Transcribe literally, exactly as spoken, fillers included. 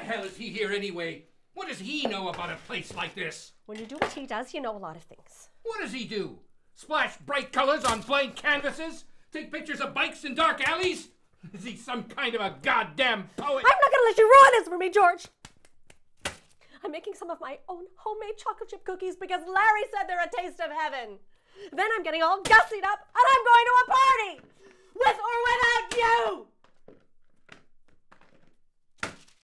hell is he here anyway? What does he know about a place like this? When you do what he does, you know a lot of things. What does he do? Splash bright colors on blank canvases? Take pictures of bikes in dark alleys? Is he some kind of a goddamn poet? I'm not gonna let you ruin this for me, George! I'm making some of my own homemade chocolate chip cookies because Larry said they're a taste of heaven. Then I'm getting all gussied up and I'm going to a party! With or without you!